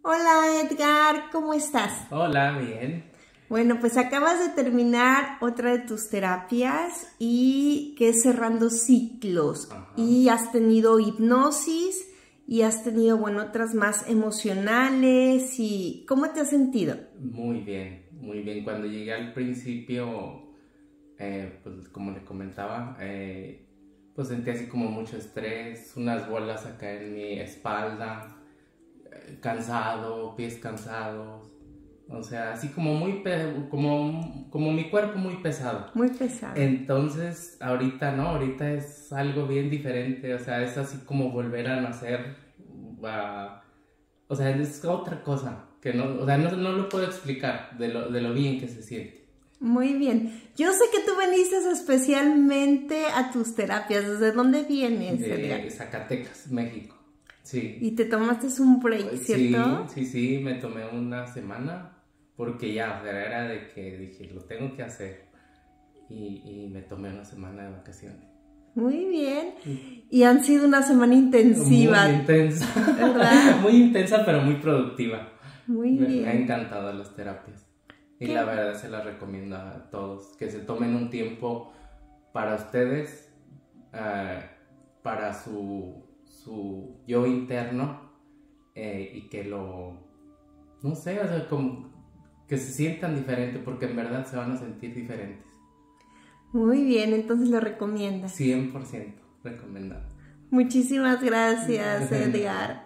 Hola Edgar, ¿cómo estás? Hola, bien. Bueno, pues acabas de terminar otra de tus terapias y que es cerrando ciclos. Ajá. Y has tenido hipnosis y has tenido, bueno, otras más emocionales. Y ¿cómo te has sentido? Muy bien, muy bien. Cuando llegué al principio, pues como le comentaba, pues sentí así como mucho estrés, unas bolas acá en mi espalda, cansado, pies cansados. O sea, así como como mi cuerpo muy pesado. Muy pesado. Entonces, ahorita no, ahorita es algo bien diferente, o sea, es así como volver a nacer, o sea, es otra cosa, que no, o sea, no lo puedo explicar de lo bien que se siente. Muy bien. Yo sé que tú veniste especialmente a tus terapias. ¿Desde dónde vienes, Edgar? De Zacatecas, México, sí. Y te tomaste un break, ¿cierto? Sí, me tomé una semana, porque ya, o sea, era de que dije, lo tengo que hacer, y me tomé una semana de vacaciones. Muy bien. Y han sido una semana intensiva. Muy intensa, ¿Verdad? muy intensa, pero muy productiva. Muy Me bien. ha encantado las terapias. Y la verdad se las recomiendo a todos, que se tomen un tiempo para ustedes, para su yo interno, y que no sé, o sea, como que se sientan diferente, porque en verdad se van a sentir diferentes. Muy bien, entonces lo recomiendas. 100% recomendado. Muchísimas gracias, Edgar.